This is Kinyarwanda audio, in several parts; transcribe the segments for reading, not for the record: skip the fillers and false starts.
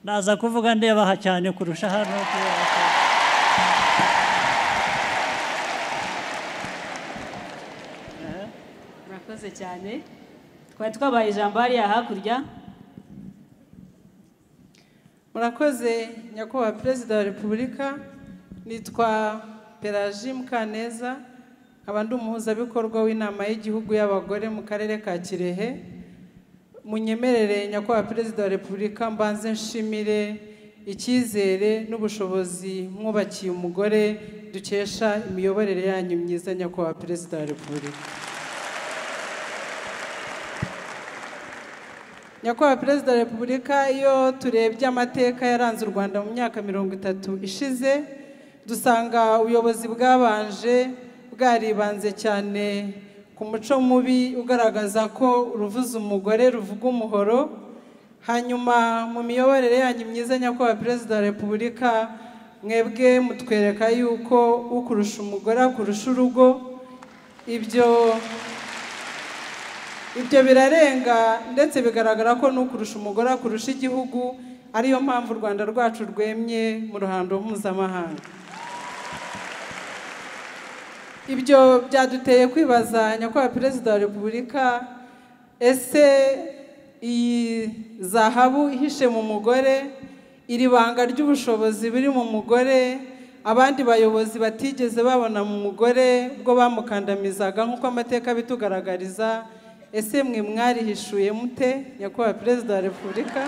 naza kuvuga ndebaha cyane kurusha hano murakoze cyane twari twabaye ijambo hariya hakurya. Murakoze nyakubahwa Perezida wa Repubulika, nitwa Pelagie Mukaneza, nkaba ndi umuhuzabikorwa w'inama y'igihugu y'abagore mu karere ka Kirehe. Munyemerere nyakubahwa Perezida wa Repubulika mbanze nshimire icyizere n'ubushobozi mwubakiye umugore dukesha imiyoborere yanyu myiza nyakubahwa Perezida wa Repubulika. Nyakubahwa Perezida wa Repubulika, iyo turebye amateka yaranze u Rwanda mu myaka 30 ishize, dusanga ubuyobozi bwabanje bwaribanze cyane ku muco mubi ugaragaza ko uruvuza umugore ruvuga umuhoro. Hanyuma mu miyoborere yanyu myiza nyakubahwa Perezida wa Repubulika, mwebwe mutwereka yuko ukurusha umugore akurusha urugo. Ibyo birarenga ndetse bigaragara ko n'ukurusha umugore akurusha igihugu, ariyo mpamvu u Rwanda rwacu rwemye mu ruhando mpuzamahanga. Ibyo byaduteye kwibaza nyakubahwa Perezida wa Repubulika, ese iyi zahabu ihishe mu mugore, iri banga ry'ubushobozi biri mu mugore abandi bayobozi batigeze babona mu mugore ubwo bamukandamizaga nk'uko amateka bitugaragariza, ese mwe mwarihishuye mute nyakubahwa Perezida wa Repubulika,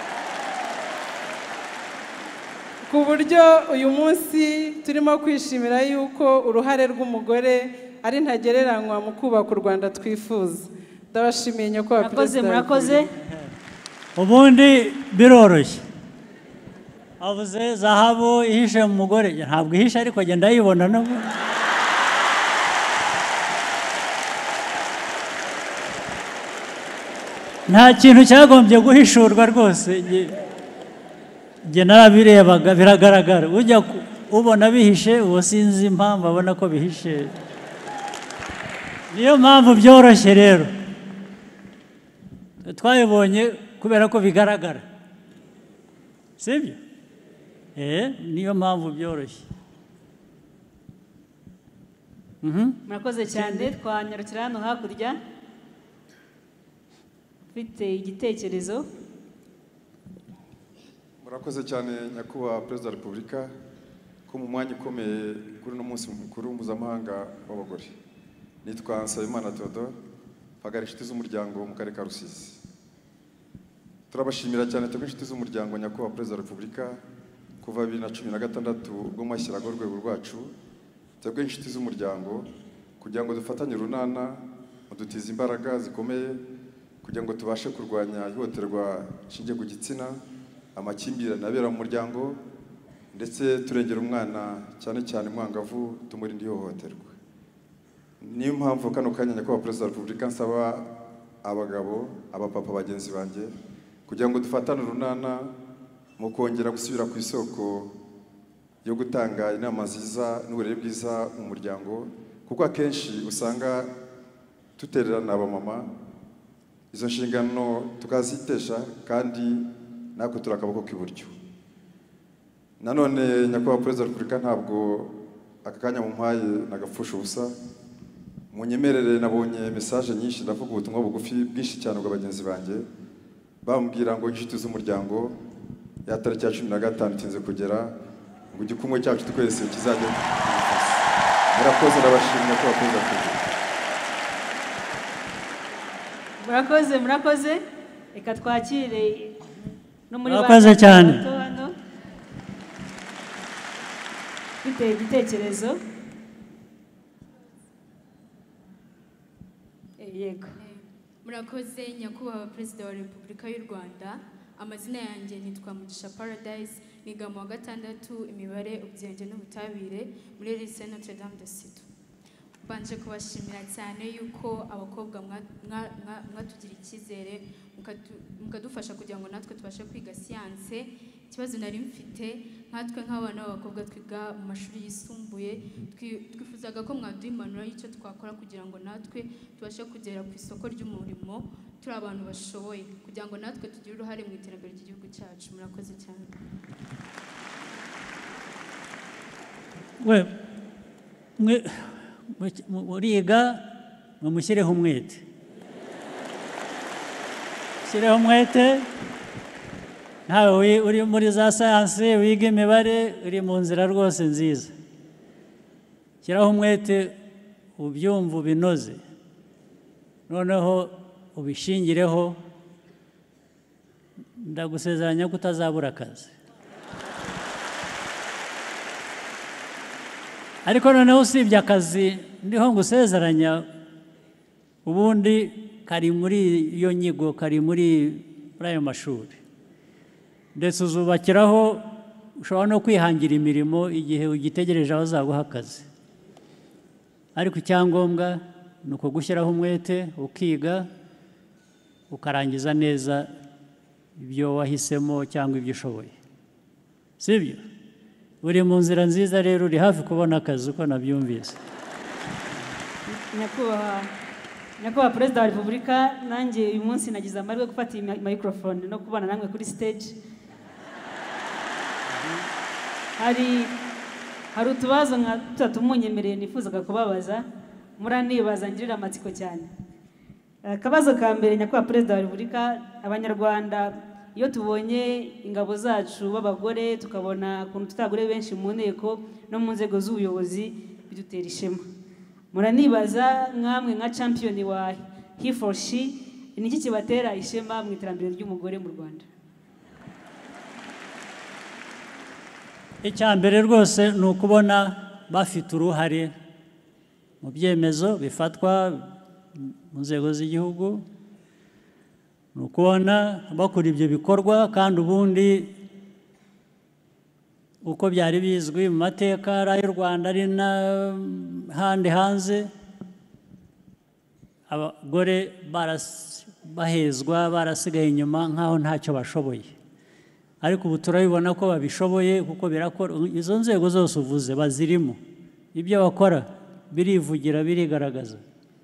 ku buryo uyu munsi turimo kwishimira yuko uruhare rw'umugore ari ntagereranywa mu kubaka u Rwanda twifuza? Ndabashimiye nyakubahwa Perezida wa Murakoze. ubundi biroroshye. Avuze zahabu ihishe mu mugore, ntabwo ihishe ariko agenda yibona no nta kintu cyagombye guhishurwa rwose. Njye narabirebaga biragaragara, ujya ubona bihishe uwo sinzi impamvu abona ko bihishe. Niyo mpamvu byoroshye rero, twabibonye kubera ko bigaragara, sibyo? Niyo mpamvu byoroshye. Murakoze cyane. Twanyarukira hano hakurya ufite igitekerezo. Murakoze cyane nyakubahwa Perezida wa Repubulika ko mu mwanya ukomeye kuri uno munsi mukuru mpuzamahanga w'abagore. Nitwa Nsabimana Theodore, mpagara inshuti z'umuryango mu karere ka Rusizi. Turabashimira cyane twebwe inshuti z'umuryango nyakubahwa Perezida wa Repubulika, kuva 2016 ubwo mwashyiraga urwego rwacu twebwe inshuti z'umuryango kugira ngo dufatanye urunana mudutiza imbaraga zikomeye kugira ngo tubashe kurwanya ihohoterwa nshingiye ku gitsina, amakimbirane abera mu muryango, ndetse turengera umwana cyane cyane mwangavu tumurinda ihohoterwa. Niyo mpamvu kano kanya nyakubahwa Perezida wa Repubulika nsaba abagabo, abapapa bagenzi banjye kugira ngo dufatane urunana mu kongera gusubira ku isoko yo gutanga inama nziza n'uburere bwiza mu muryango, kuko akenshi usanga tutererana abamama izo nshingano tukazitesha kandi nako turakaboko k'iburyo. Nanone nyakubahwa Perezida wa Repubulika, ntabwo aka kanya mumpaye nagapfusha ubusa. Munyemerere nabonye message nyinshi, ndavuga ubutumwa bugufi bwinshi cyane bwa bagenzi banjye bambwira ngo inshuti z'umuryango ya tariki ya 15 itinze kugera, ngo igikumwe cyacu twese kizajya. Murakoze, ndabashimira ko Perezida wa Repubulika. Murakoze. Reka twakire no muri Murakoze cyane. Bite igitekerezo. Yego. Murakoze nyakubahwa Perezida wa Repubulika y'u Rwanda. Amazina yanjye nitwa Mugisha Paradise, niga mu wa gatandatu imibare, ubugenge n'ubutabire muri Lycée Notre Dame de Citeaux. Banje kubashimira cyane yuko abakobwa mwatugira icyizere mukadufasha kugira ngo natwe tubashe kwiga siyanse. Ikibazo nari mfite nkatwe nk'abana b'abakobwa twiga mu mashuri yisumbuye, twifuzaga ko mwaduha impanuro y'icyo twakora kugira ngo natwe tubashe kugera ku isoko ry'umurimo turi abantu bashoboye kugira ngo natwe tugire uruhare mu iterambere ry'igihugu cyacu. Murakoze cyane. muriga mumushyireho umwete, shyireho umwete. Ntawe uri muri za sayansi wiga imibare uri mu nzira rwose nziza. Shyiraho umwete ubyumva ubinoze, noneho ubishingireho, ndagusezeranya ko utazabura akazi. Ariko noneho usibye akazi ndiho ngusezeranya, ubundi kari muri iyo nyigo, kari muri ayo mashuri, ndetse uzubakiraho, ushobora no kwihangira imirimo igihe ugitegereje aho uzaguha akazi. Ariko icyangombwa ni uko gushyiraho umwete, ukiga, ukarangiza neza ibyo wahisemo cyangwa ibyo ushoboye, sibyo? Uri mu nzira nziza rero, uri hafi kubona akazi uko nabyumvise. Nyakubahwa Perezida wa Repubulika, nanjye uyu munsi nagize amahirwe yo gufata iyi microphone no kubana namwe kuri stage. Hari utubazo nka tutatu munyemereye nifuzaga kubabaza, muranibaza ngirira amatsiko cyane. Akabazo ka mbere, Nyakubahwa Perezida wa Repubulika, Abanyarwanda iyo tubonye ingabo zacu b'abagore, tukabona ukuntu tutagore benshi mu nteko no mu nzego z'ubuyobozi, bidutera ishema. Muranibaza nkamwe nka champion wa he for she, ni iki kibatera ishema mu iterambere ry'umugore mu Rwanda? Icya mbere rwose ni ukubona bafite uruhare mu byemezo bifatwa mu nzego z'igihugu, ni ukubona bakora ibyo bikorwa, kandi ubundi uko byari bizwi mu mateka ari ay'u Rwanda ari n'ahandi hanze, abagore bahezwa, barasigaye inyuma nk'aho ntacyo bashoboye. Ariko ubu turabibona ko babishoboye, kuko birakora. Izo nzego zose uvuze bazirimo, ibyo bakora birivugira, birigaragaza.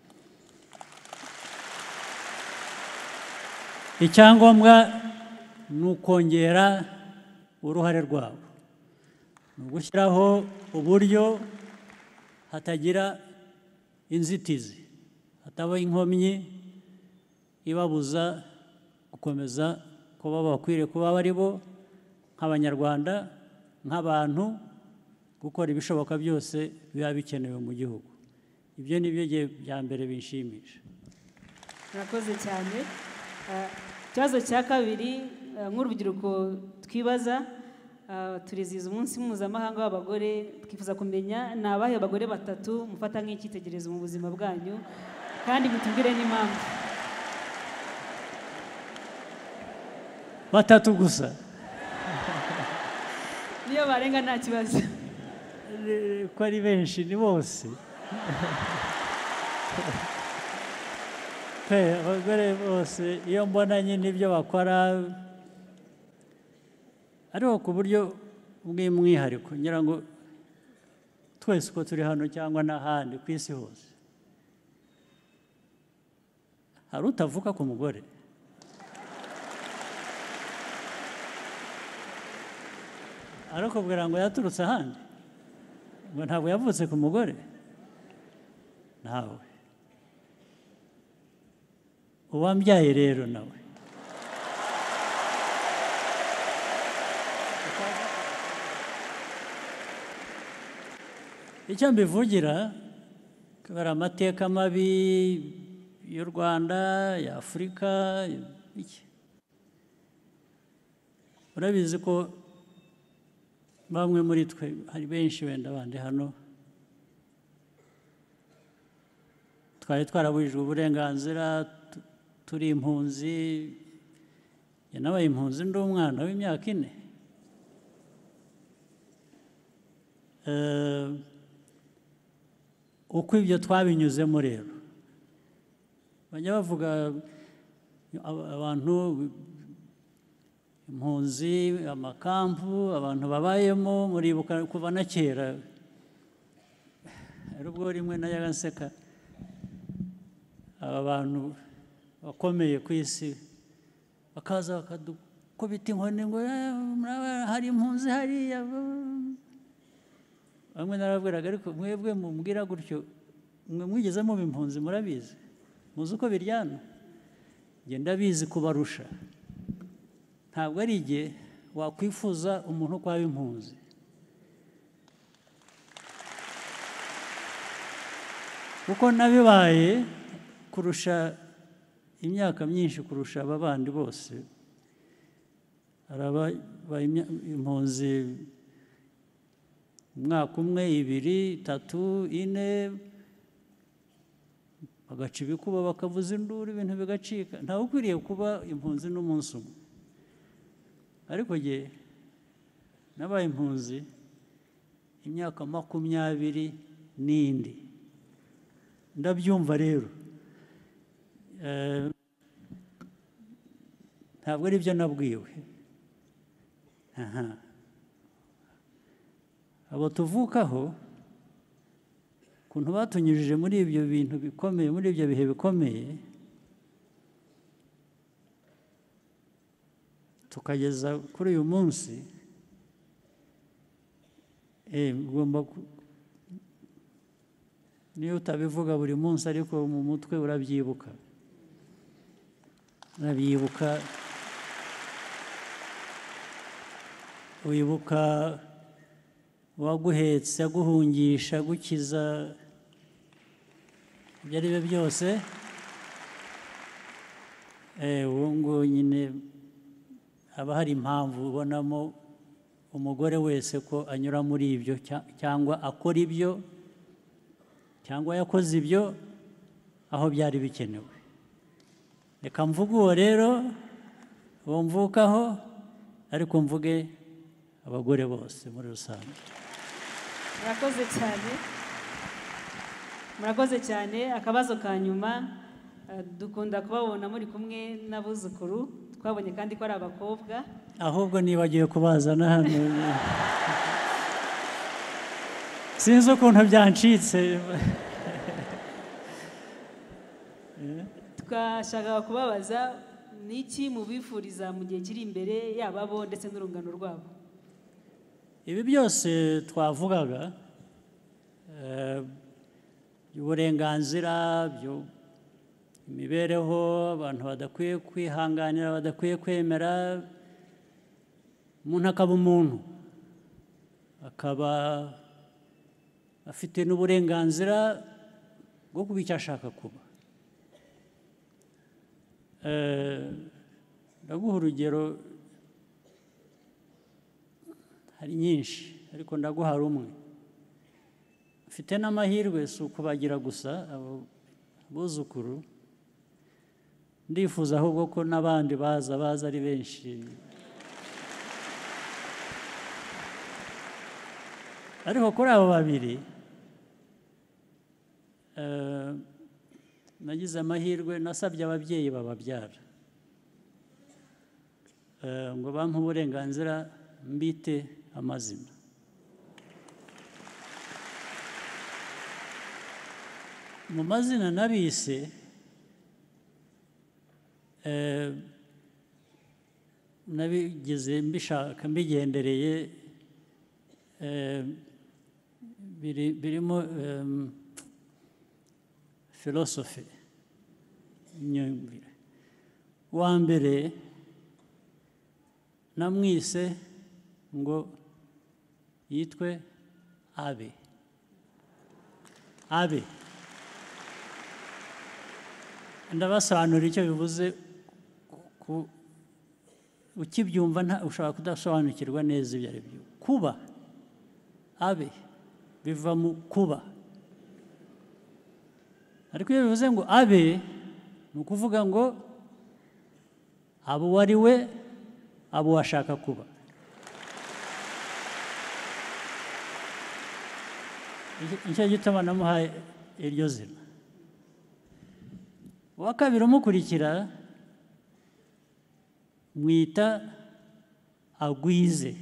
Icyangombwa ni ukongera uruhare rwabo, ni ugushyiraho uburyo hatagira inzitizi, hataba inkomyi ibabuza gukomeza kuba bakwiriye kuba bari bo nk'Abanyarwanda, nk'abantu, gukora ibishoboka byose biba bikenewe mu gihugu. Ibyo ni byo bya mbere binshimisha. Murakoze cyane. Ikibazo cya kabiri, nk'urubyiruko twibaza, turizihiza umunsi mpuzamahanga w'abagore, twifuza kumenya ni abahe bagore batatu mufata nk'icyitegererezo mu buzima bwanyu, kandi mutubwire n'impamvu. Batatu gusa? Niyo barenga nta kibazo. Ko ari benshi, ni bose. Abagore bose iyo mbona nyine ibyo bakora, ariko ku buryo bw'umwihariko, ngira ngo twese uko turi hano cyangwa n'ahandi ku isi hose, hari utavuka ku mugore. Arakubwira ngo yaturutse ahandi, ngo ntabwo yavutse ku mugore. Ntawe. Uwambyaye rero nawe icyo mbivugira, kubera amateka mabi y'u Rwanda, ya Afurika, urabizi ko bamwe muri twe, hari benshi wenda bandi hano, twari twarabujijwe uburenganzira, turi impunzi. Nabaye impunzi ndi umwana w'imyaka 4. Uko ibyo twabinyuzemo rero, bajya bavuga abantu, impunzi, amakampu, abantu babayemo, muribuka kuva na kera. Ari ubwo rimwe najyaga nseka aba bantu bakomeye ku isi bakaza bakadukubita inkoni ngo hari impunzi hariya. Bamwe narababwiraga ariko mwebwe mumbwira gutyo mwe mwigeze muba impunzi murabizi muzi uko biryana. Njye ndabizi kubarusha. Ntabwo ari igihe wakwifuza umuntu ko waba impunzi. Kuko nabibaye kurusha imyaka myinshi kurusha aba bandi bose. Araba impunzi umwaka umwe, 2, 3, 4 bagaca ibikuba bakavuza induru ibintu bigacika. Ntawe ukwiriye kuba impunzi n'umunsi umwe. Ariko jye nabaye impunzi imyaka 20 n'indi. Ndabyumva rero. Ntabwo ari byo nabwiwe. Abo tuvukaho ukuntu batunyujije muri ibyo bintu bikomeye, muri ibyo bihe bikomeye, tukageza kuri uyu munsi, ugomba niyo utabivuga buri munsi ariko mu mutwe urabyibuka. Urabyibuka, wibuka uwaguhetse aguhungisha gukiza ibyo ari byo byose. Uwo nguwo nyine haba hari impamvu ubonamo umugore wese ko anyura muri ibyo cyangwa akora ibyo cyangwa yakoze ibyo aho byari bikenewe. Reka mvuge uwo rero uwo mvukaho, ariko mvuge abagore bose muri rusange. Murakoze cyane. Murakoze cyane. Akabazo ka nyuma, dukunda kubabona muri kumwe n'abuzukuru, twabonye kandi ko ari abakobwa. Ahubwo nibagiwe kubazana hano. Sinzi ukuntu byancitse. Twashakaga kubabaza niki mubifuriza mu gihe kiri imbere, yaba bo ndetse n'urungano rwabo? Ibi byose twavugaga by'uburenganzira, imibereho, abantu badakwiye kwihanganira, badakwiye kwemera, umuntu akaba umuntu, akaba afite n'uburenganzira bwo kuba icyo ashaka kuba. Ndaguha urugero, hari nyinshi ariko ndaguha rumwe. Mfite n'amahirwe si ukubagira gusa abuzukuru, ndifuza ahubwo ko n'abandi baza ari benshi. Ariko kuri abo babiri nagize amahirwe, nasabye ababyeyi bababyara ngo bampe uburenganzira mbite amazina. Mu mazina nabise nabigeze mbishaka mbigendereye, birimo philosophy, imyumvire. Wa mbere namwise ngo yitwe Abe. Abe. Ndabasobanurira icyo bivuze. Ukibyumva ushobora kudasobanukirwa neza ibyo ari byo. Kuba, Abe, biva mu kuba. Ariko iyo bivuze ngo Abe, ni ukuvuga ngo abo uwo ari we, abo washaka kuba. Nicyo gituma namuhaye iryo zina. Uwa kabiri umukurikira mwita Agwize.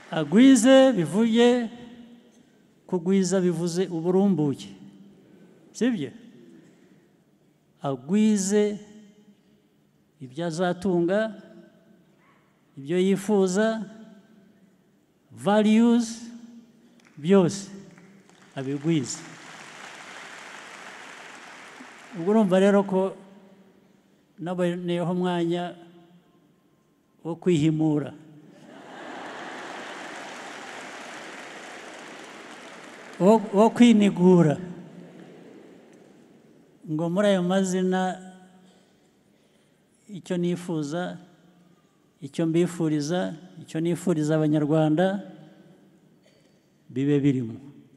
Agwize bivuye kugwiza, bivuze uburumbuke. sibyo agwize ibyo azatunga ibyo yifuza values byose abigwize ubwo urumva rero ko naboneyeho umwanya wo kwihimura wo kwinigura ngo muri ayo mazina icyo nifuza icyo mbifuriza icyo nifuriza abanyarwanda bibe birimo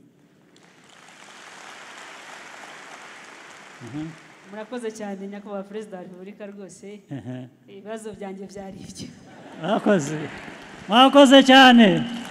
murakoze cyane nyakubahwa perezida wa repubulika rwose ibibazo byanjye byari ibyo mwakoze cyane